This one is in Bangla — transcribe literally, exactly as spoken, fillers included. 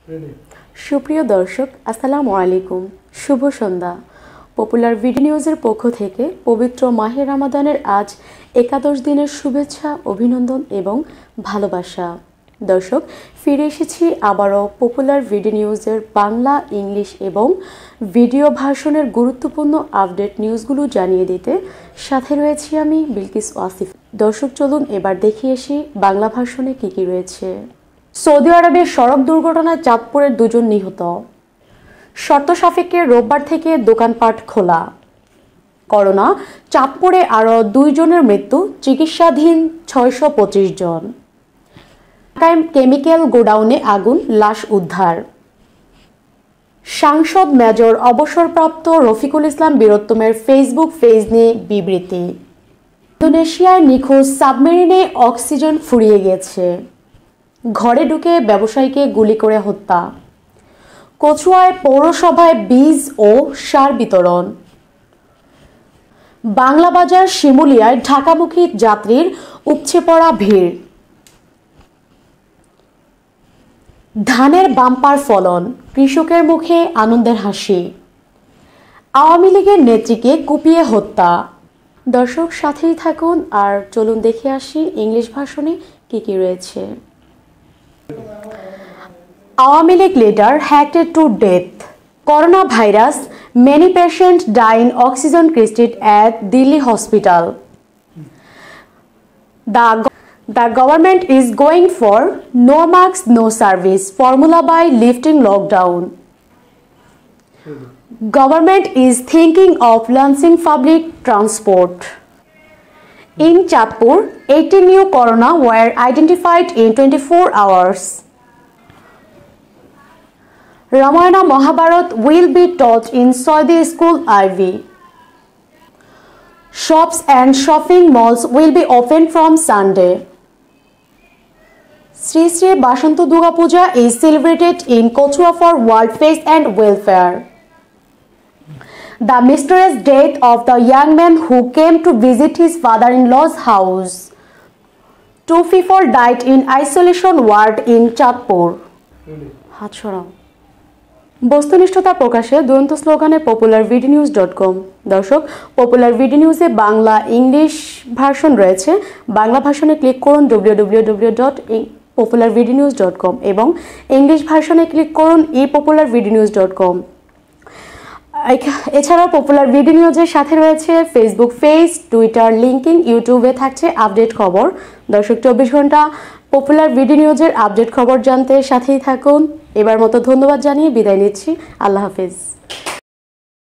সুপ্রিয় দর্শক, আসসালামু আলাইকুম। শুভ সন্ধ্যা। পপুলার ভিডি নিউজের পক্ষ থেকে পবিত্র মাহে রমাদানের আজ একাদশ দিনের শুভেচ্ছা, অভিনন্দন এবং ভালোবাসা। দর্শক, ফিরে এসেছি আবারও পপুলার ভিডি নিউজের বাংলা, ইংলিশ এবং ভিডিও ভার্সনের গুরুত্বপূর্ণ আপডেট নিউজগুলো জানিয়ে দিতে। সাথে রয়েছি আমি বিলকিস ওয়াসিফ। দর্শক, চলুন এবার দেখিয়ে আসি বাংলা ভার্সনে কী কী রয়েছে। সৌদি আরবের সড়ক দুর্ঘটনায় চাঁদপুরের দুজন নিহত। শর্ত সাপেক্ষে রোববার থেকে দোকানপাট খোলা। করোনা, চাঁদপুরে আরও দুইজনের মৃত্যু, চিকিৎসাধীন ছয়শো পঁচিশ জন। কেমিক্যাল গোডাউনে আগুন, লাশ উদ্ধার। সাংসদ মেজর অবসরপ্রাপ্ত রফিকুল ইসলাম বীরোত্তমের ফেসবুক পেজ নিয়ে বিবৃতি। ইন্দোনেশিয়ায় নিখোঁজ সাবমেরিনে অক্সিজেন ফুরিয়ে গেছে। ঘরে ঢুকে ব্যবসায়ীকে গুলি করে হত্যা। কচুয়ায় পৌরসভায় বীজ ও সার বিতরণ। বাংলাবাজার শিমুলিয়ায় ঢাকামুখী যাত্রীর উপচে পড়া ভিড়। ধানের বাম্পার ফলন, কৃষকের মুখে আনন্দের হাসি। আওয়ামী লীগের নেত্রীকে কুপিয়ে হত্যা। দর্শক, সাথেই থাকুন আর চলুন দেখে আসি ইংলিশ ভার্সনে কী কী রয়েছে। Awami League leader hacked to death. Coronavirus, many patients die in oxygen crisis at Delhi hospital. The, the government is going for no mask, no service formula by lifting lockdown. Government is thinking of launching public transport. In Chaudhpur, eighteen new corona were identified in twenty-four hours. Ramayana Mahabharat will be taught in Saudi school I V. Shops and shopping malls will be open from Sunday. Sri Sri Basanta Durga Puja is celebrated in Kochua for World Peace and Welfare. The mysterious death of the young man who came to visit his father-in-law's house. Two people died in isolation ward in Chaudhpur. Hatshara. বস্তুনিষ্ঠতা প্রকাশে দুরন্ত স্লোগানে popular BD news dot com. দর্শক, পপুলার ভিডি নিউজে বাংলা, ইংলিশ ভার্সন রয়েছে। বাংলা ভার্সনে ক্লিক করুন W W W dot popular BD news dot com এবং ইংলিশ ভার্সনে ক্লিক করুন e popular BD news dot com. এছাড়াও পপুলার ভিডি নিউজের সাথে রয়েছে ফেসবুক পেজ, টুইটার, লিঙ্কিং, ইউটিউবে থাকছে আপডেট খবর। দর্শক, চব্বিশ ঘন্টা পপুলার ভিডি নিউজের আপডেট খবর জানতে সাথেই থাকুন। এবার মতো ধন্যবাদ জানিয়ে বিদায় নিচ্ছি। আল্লাহ হাফিজ।